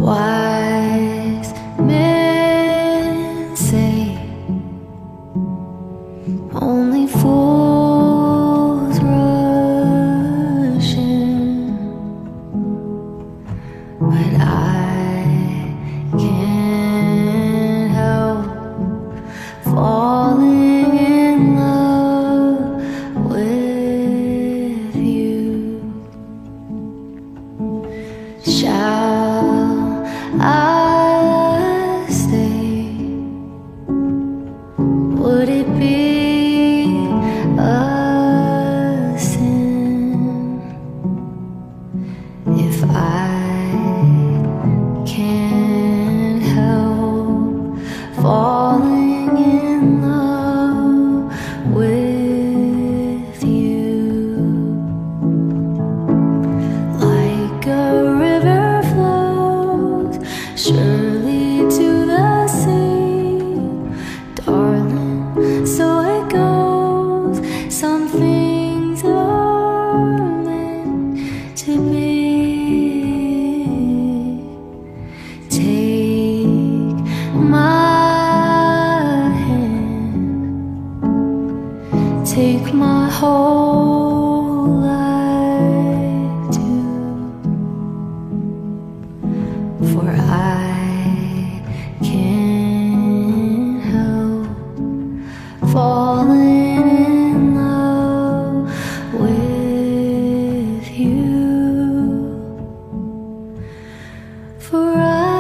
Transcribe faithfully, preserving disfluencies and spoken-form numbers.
Wise men say only fools rush in, but I can't help falling in love with you. Shall I stay? Would it be a sin if I can't help falling in love with you? Like a river flows surely to the sea, darling, so it goes. Some things are meant to be. Take my hand, take my whole life too, for I can't help falling in love with you. For I